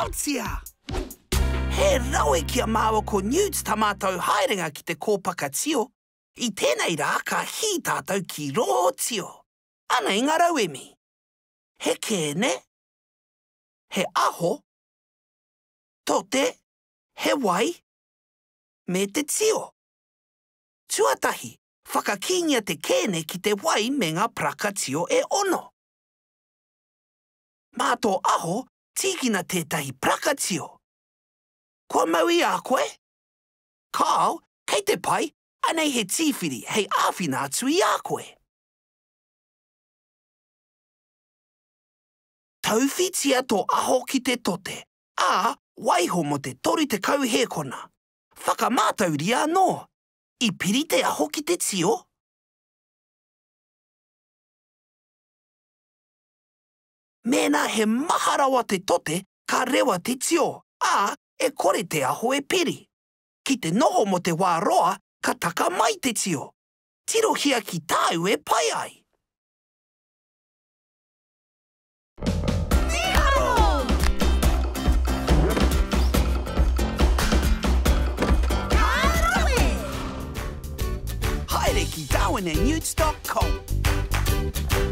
Gratia! He rawe kia māua ko Newts ta mātou haerenga ki te kōpaka tio. I tēnei rā ka hi tātou ki roho tio. Ana i ngā rauemi. He kēne. He aho. Tote. He wai. Me te tio. Tuatahi, whakakingia te kēne ki te wai me ngā praka tio e ono. Mā tō aho, tīkina tētahi praka tio. Kua mau i a koe? Kāo, kei te pai, anei he tīwhiri hei āwhina atu i a koe. Tauwhitia tō aho ki te tote, ā, waiho mo te tori te kau hēkona. Whakamātauria anō, I piri te aho ki te tio. Mēnā he maharawa te tote ka rewa te tio, ā, e kore te aho e piri. Ki te noho mo te wā roa, ka taka mai te tio. Tirohia ki tāu e pai ai. Haere ki Darwin and Newts.com.